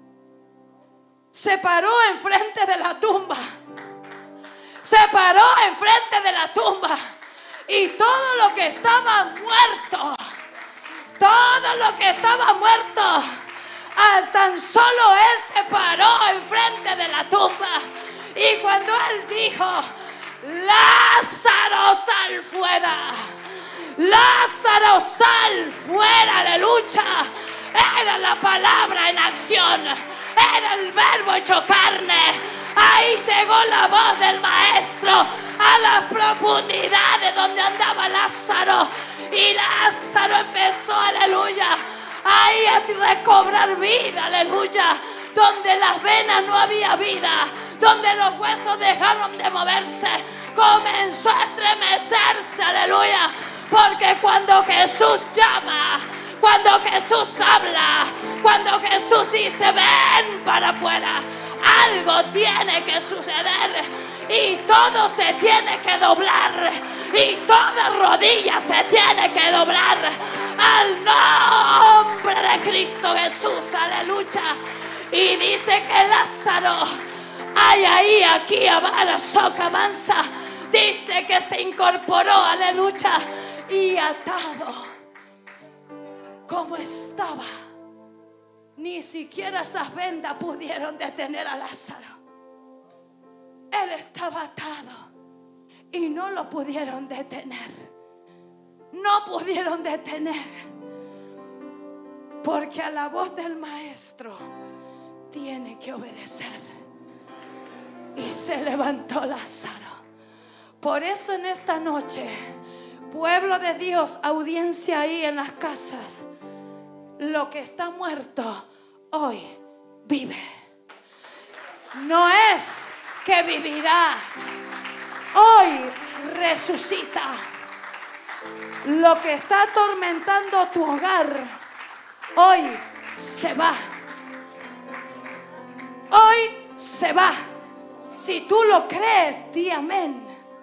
Se paró enfrente de la tumba. Se paró enfrente de la tumba. Y todo lo que estaba muerto, todo lo que estaba muerto, al tan solo Él se paró enfrente de la tumba. Y cuando Él dijo: Lázaro, sal fuera. Lázaro, sal fuera. Aleluya. Era la palabra en acción. Era el verbo hecho carne. Ahí llegó la voz del Maestro a las profundidades donde andaba Lázaro. Y Lázaro empezó, aleluya, ahí a recobrar vida, aleluya. Donde las venas no había vida, donde los huesos dejaron de moverse, comenzó a estremecerse, aleluya. Porque cuando Jesús llama, cuando Jesús habla, cuando Jesús dice: ven para afuera, algo tiene que suceder. Y todo se tiene que doblar. Y toda rodilla se tiene que doblar al nombre de Cristo Jesús, aleluya. Y dice que Lázaro, ay, ahí, aquí, Amara, Soca, Mansa, dice que se incorporó, aleluya. Y atado como estaba, ni siquiera esas vendas pudieron detener a Lázaro. Él estaba atado y no lo pudieron detener. No pudieron detener. Porque a la voz del Maestro tiene que obedecer. Y se levantó Lázaro. Por eso en esta noche, pueblo de Dios, audiencia ahí en las casas, lo que está muerto hoy vive. No es que vivirá. Hoy resucita. Lo que está atormentando tu hogar hoy se va. Hoy se va. Si tú lo crees, di amén.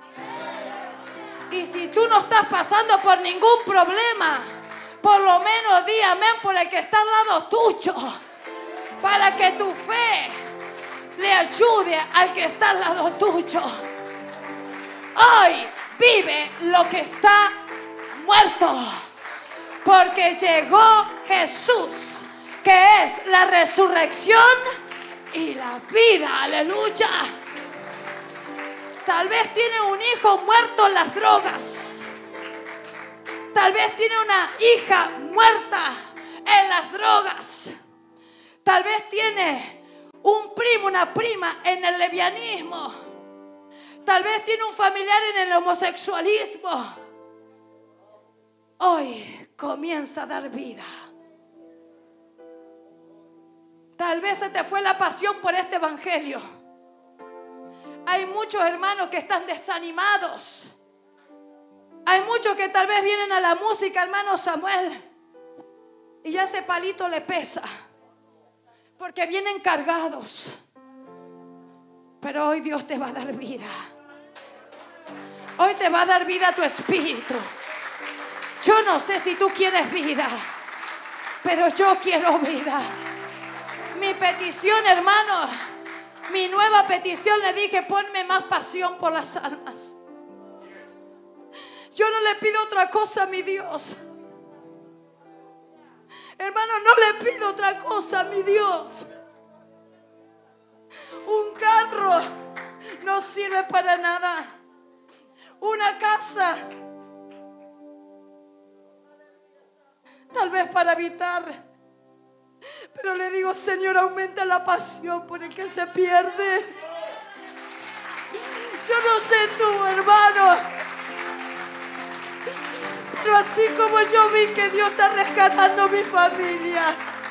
Y si tú no estás pasando por ningún problema, por lo menos di amén por el que está al lado tuyo, para que tu fe le ayude al que está al lado tuyo. Hoy vive lo que está muerto, porque llegó Jesús, que es la resurrección y la vida. Aleluya. Tal vez tiene un hijo muerto en las drogas. Tal vez tiene una hija muerta en las drogas. Tal vez tiene un primo, una prima en el lesbianismo. Tal vez tiene un familiar en el homosexualismo. Hoy comienza a dar vida. Tal vez se te fue la pasión por este evangelio. Hay muchos hermanos que están desanimados. Hay muchos que tal vez vienen a la música, hermano Samuel, y ya ese palito le pesa, porque vienen cargados. Pero hoy Dios te va a dar vida. Hoy te va a dar vida a tu espíritu. Yo no sé si tú quieres vida, pero yo quiero vida. Mi petición, hermano, mi nueva petición, le dije: ponme más pasión por las almas. Yo no le pido otra cosa a mi Dios. Hermano, no le pido otra cosa a mi Dios. Un carro no sirve para nada. Una casa, tal vez para habitar. Pero le digo: Señor, aumenta la pasión por el que se pierde. Yo no sé tú, hermano, pero así como yo vi que Dios está rescatando mi familia,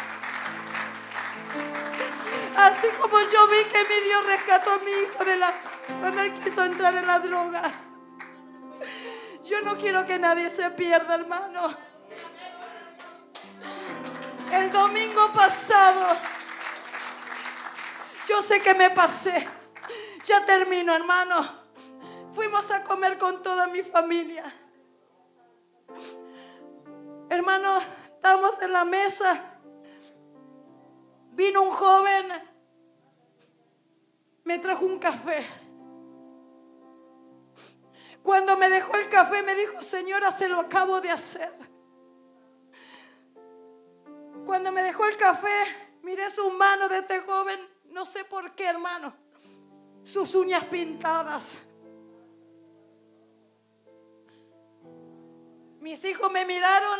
así como yo vi que mi Dios rescató a mi hijo cuando él quiso entrar en la droga, yo no quiero que nadie se pierda, hermano. El domingo pasado, yo sé que me pasé. Ya termino, hermano. Fuimos a comer con toda mi familia. Hermano, estábamos en la mesa. Vino un joven, me trajo un café. Cuando me dejó el café, me dijo: señora, se lo acabo de hacer. Cuando me dejó el café, miré sus manos de este joven. No sé por qué, hermano. Sus uñas pintadas. Mis hijos me miraron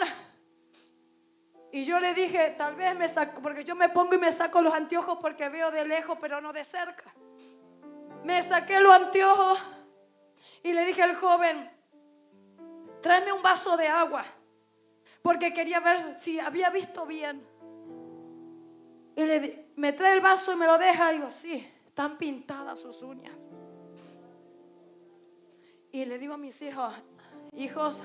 y yo le dije: tal vez me saco, porque yo me pongo y me saco los anteojos porque veo de lejos pero no de cerca. Me saqué los anteojos y le dije al joven: tráeme un vaso de agua, porque quería ver si había visto bien. Y me trae el vaso y me lo deja. Y digo: sí, están pintadas sus uñas. Y le digo a mis hijos: hijos,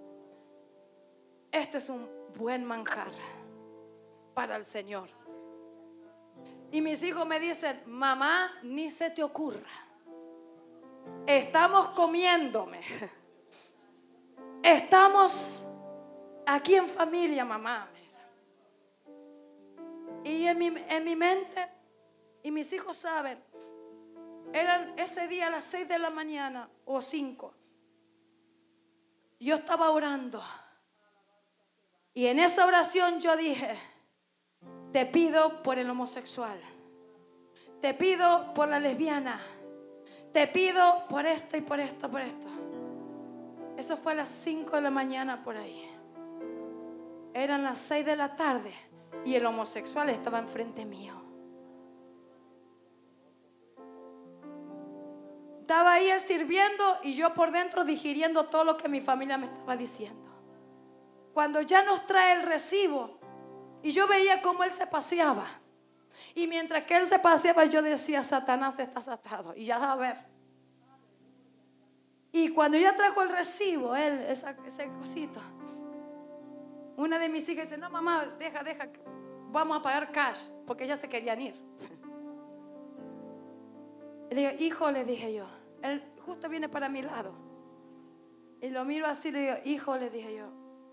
este es un buen manjar para el Señor. Y mis hijos me dicen: mamá, ni se te ocurra. Estamos comiéndome. Estamos aquí en familia, mamá. Y en mi mente, y mis hijos saben, eran ese día a las 6 de la mañana o 5. Yo estaba orando. Y en esa oración yo dije: te pido por el homosexual, te pido por la lesbiana, te pido por esto y por esto, por esto. Eso fue a las 5 de la mañana por ahí. Eran las 6 de la tarde y el homosexual estaba enfrente mío. Estaba ahí él sirviendo y yo por dentro digiriendo todo lo que mi familia me estaba diciendo. Cuando ya nos trae el recibo y yo veía cómo él se paseaba, y mientras que él se paseaba yo decía: Satanás está atado. Y ya a ver, Y cuando ella trajo el recibo, ese cosito, una de mis hijas dice: no, mamá, deja, vamos a pagar cash, porque ellas se querían ir. Le digo: hijo, le dije yo, él justo viene para mi lado, y lo miro así, le digo: hijo, le dije yo,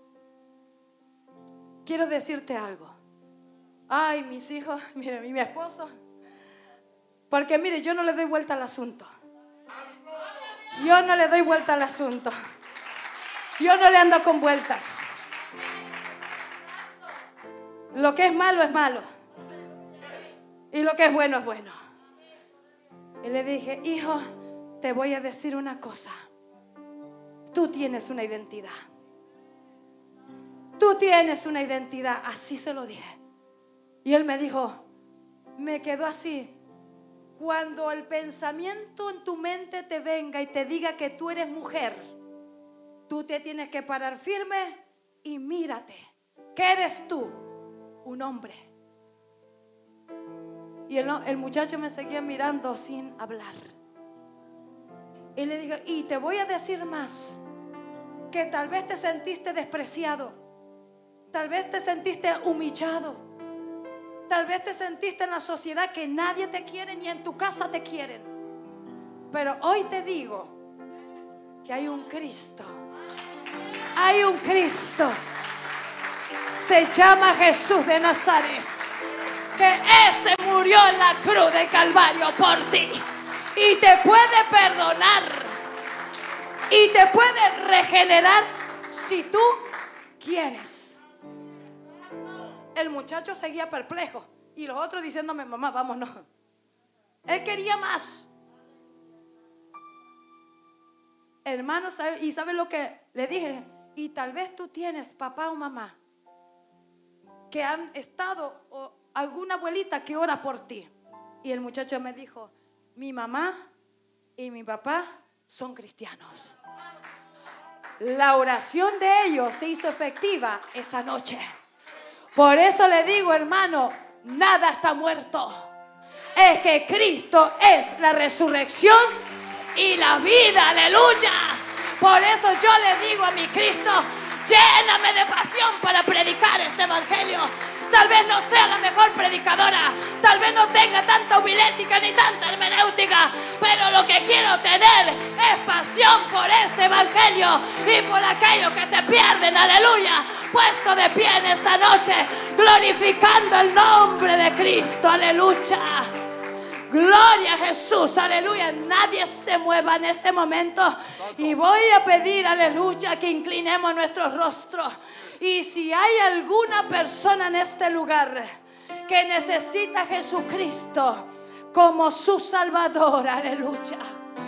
quiero decirte algo. Ay, mis hijos, mire, mi esposo, porque mire, yo no le doy vuelta al asunto. Yo no le doy vuelta al asunto. Yo no le ando con vueltas. Lo que es malo es malo, y lo que es bueno es bueno. Y le dije: hijo, te voy a decir una cosa. Tú tienes una identidad. Tú tienes una identidad. Así se lo dije. Y él me dijo, me quedó así. Cuando el pensamiento en tu mente te venga y te diga que tú eres mujer, tú te tienes que parar firme y mírate. ¿Qué eres tú? Un hombre. Y el muchacho me seguía mirando sin hablar. Y le dije: y te voy a decir más, que tal vez te sentiste despreciado, tal vez te sentiste humillado, tal vez te sentiste en la sociedad que nadie te quiere, ni en tu casa te quieren. Pero hoy te digo que hay un Cristo. Hay un Cristo. Se llama Jesús de Nazaret, que ese murió en la cruz del Calvario por ti, y te puede perdonar y te puede regenerar si tú quieres. El muchacho seguía perplejo y los otros diciéndome: mamá, vámonos. Él quería más. Hermano, ¿y sabe lo que le dije? Y tal vez tú tienes papá o mamá que han estado, o alguna abuelita que ora por ti. Y el muchacho me dijo: mi mamá y mi papá son cristianos. La oración de ellos se hizo efectiva esa noche. Por eso le digo, hermano, nada está muerto. Es que Cristo es la resurrección y la vida. Aleluya. Por eso yo le digo a mi Cristo: lléname de pasión para predicar este evangelio. Tal vez no sea la mejor predicadora, tal vez no tenga tanta homilética ni tanta hermenéutica, pero lo que quiero tener es pasión por este evangelio y por aquellos que se pierden. Aleluya. Puesto de pie en esta noche, glorificando el nombre de Cristo. Aleluya. Gloria a Jesús, aleluya. Nadie se mueva en este momento. Y voy a pedir, aleluya, que inclinemos nuestros rostros. Y si hay alguna persona en este lugar que necesita a Jesucristo como su Salvador, aleluya,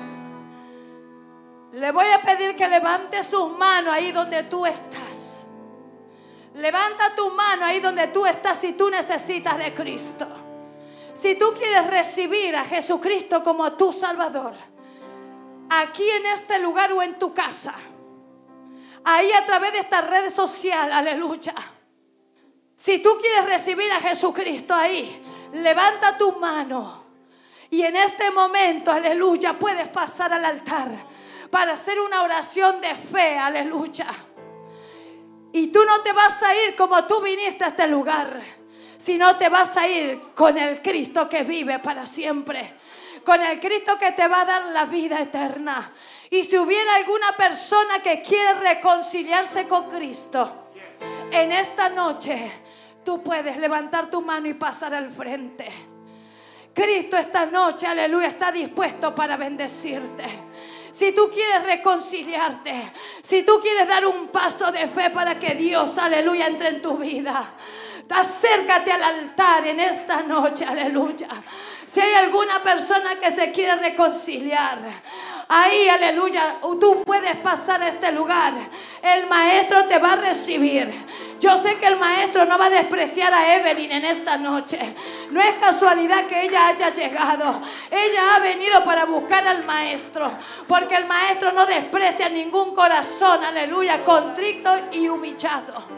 le voy a pedir que levante sus manos ahí donde tú estás. Levanta tu mano ahí donde tú estás si tú necesitas de Cristo. Si tú quieres recibir a Jesucristo como tu Salvador, aquí en este lugar o en tu casa, ahí a través de esta red social, aleluya. Si tú quieres recibir a Jesucristo ahí, levanta tu mano. Y en este momento, aleluya, puedes pasar al altar para hacer una oración de fe, aleluya. Y tú no te vas a ir como tú viniste a este lugar, sino te vas a ir con el Cristo que vive para siempre, con el Cristo que te va a dar la vida eterna. Y si hubiera alguna persona que quiere reconciliarse con Cristo, en esta noche tú puedes levantar tu mano y pasar al frente. Cristo esta noche, aleluya, está dispuesto para bendecirte. Si tú quieres reconciliarte, si tú quieres dar un paso de fe para que Dios, aleluya, entre en tu vida, acércate al altar en esta noche, aleluya. Si hay alguna persona que se quiere reconciliar, ahí, aleluya, tú puedes pasar a este lugar. El maestro te va a recibir. Yo sé que el maestro no va a despreciar a Evelyn en esta noche. No es casualidad que ella haya llegado. Ella ha venido para buscar al maestro, porque el maestro no desprecia ningún corazón, aleluya, contrito y humillado.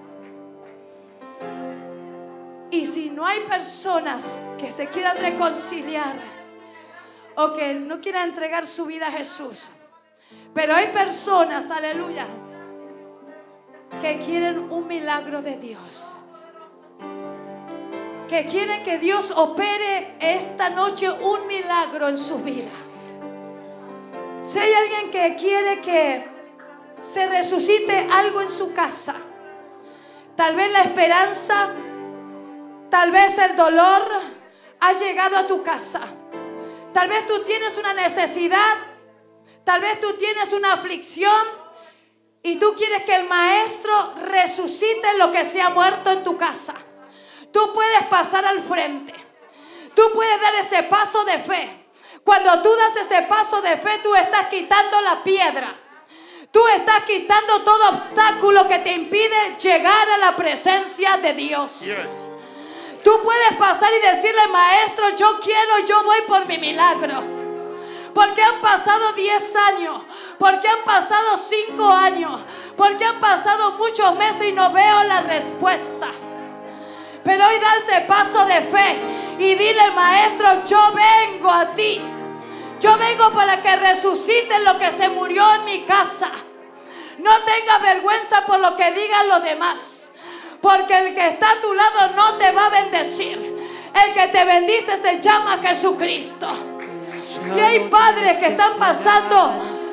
Y si no hay personas que se quieran reconciliar o que no quieran entregar su vida a Jesús, Pero hay personas, aleluya, que quieren un milagro de Dios, que quieren que Dios opere esta noche un milagro en su vida. Si hay alguien que quiere que se resucite algo en su casa, tal vez la esperanza, tal vez el dolor ha llegado a tu casa. Tal vez tú tienes una necesidad, tal vez tú tienes una aflicción y tú quieres que el Maestro resucite lo que se ha muerto en tu casa. Tú puedes pasar al frente, tú puedes dar ese paso de fe. Cuando tú das ese paso de fe, tú estás quitando la piedra. Tú estás quitando todo obstáculo que te impide llegar a la presencia de Dios. Yes. Tú puedes pasar y decirle: Maestro, yo voy por mi milagro. Porque han pasado 10 años, porque han pasado 5 años, porque han pasado muchos meses y no veo la respuesta. Pero hoy da ese paso de fe y dile: Maestro, yo vengo a ti. Yo vengo para que resucite lo que se murió en mi casa. No tengas vergüenza por lo que digan los demás, porque el que está a tu lado no te va a bendecir. El que te bendice se llama Jesucristo. Si hay padres que están pasando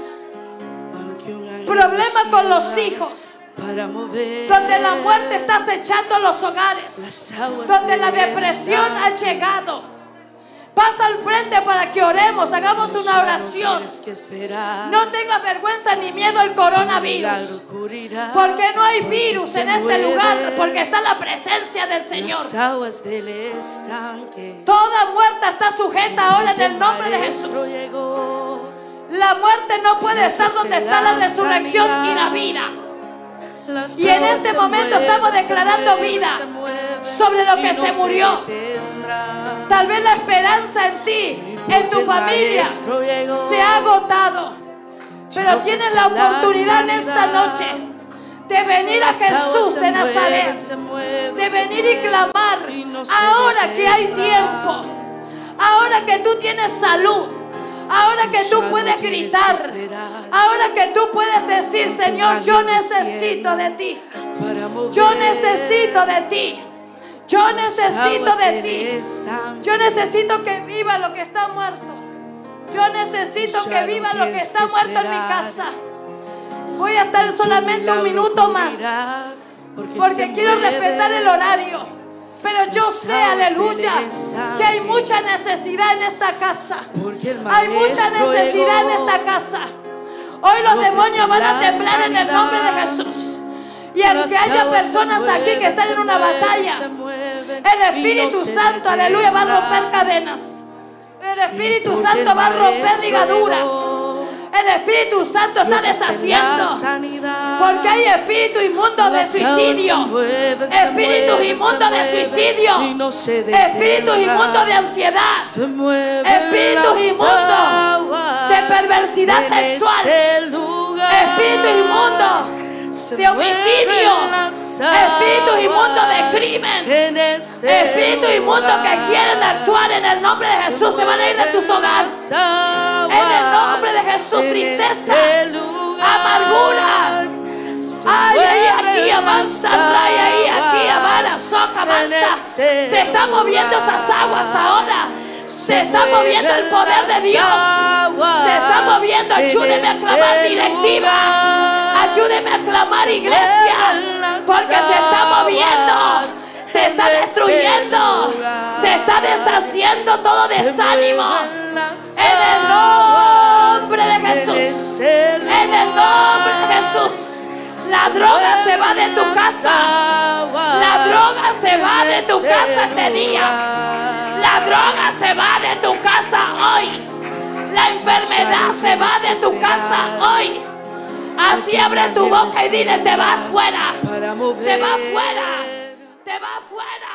problemas con los hijos, donde la muerte está acechando los hogares, donde la depresión ha llegado, pasa al frente para que oremos, hagamos una oración. No tengas vergüenza ni miedo al coronavirus, porque no hay virus en este lugar, porque está la presencia del Señor. Toda muerte está sujeta ahora en el nombre de Jesús. La muerte no puede estar donde está la resurrección y la vida. Y en este momento estamos declarando vida sobre lo que se murió. Tal vez la esperanza en ti, en tu familia, se ha agotado, pero tienes la oportunidad en esta noche de venir a Jesús de Nazaret, de venir y clamar. Ahora que hay tiempo, ahora que tú tienes salud, ahora que tú puedes gritar, ahora que tú puedes decir: Señor, yo necesito de ti, yo necesito de ti, yo necesito de ti, yo necesito que viva lo que está muerto, yo necesito que viva lo que está muerto en mi casa. Voy a estar solamente un minuto más, porque quiero respetar el horario. Pero yo sé, aleluya, que hay mucha necesidad en esta casa. Hay mucha necesidad en esta casa. Hoy los demonios van a temblar en el nombre de Jesús. Y aunque haya personas aquí que están en una batalla, el Espíritu Santo, aleluya, va a romper cadenas. El Espíritu Santo va a romper ligaduras. El Espíritu Santo está deshaciendo, porque hay espíritu inmundo de suicidio, espíritu inmundo de suicidio, espíritu inmundo de ansiedad, espíritu inmundo de perversidad sexual, espíritu inmundo de homicidio, espíritu inmundo de crimen, espíritu inmundo que quieren actuar en el nombre de Jesús. Se van a ir de tus hogares en el nombre de Jesús. Tristeza, amargura, ay, aquí avanza, ay, aquí avanza, soca, avanza. Se están moviendo esas aguas ahora. Se está moviendo el poder de Dios. Se está moviendo. Ayúdeme a clamar directiva. Ayúdeme a clamar iglesia. Porque se está moviendo. Se está destruyendo. Se está deshaciendo todo desánimo. En el nombre de Jesús. En el nombre de Jesús. La droga se va de tu casa. La droga se va de tu casa este día. La droga se va de tu casa hoy. La enfermedad se va de tu casa hoy. Así abre tu boca y dile: te vas fuera. Te vas fuera. Te vas fuera.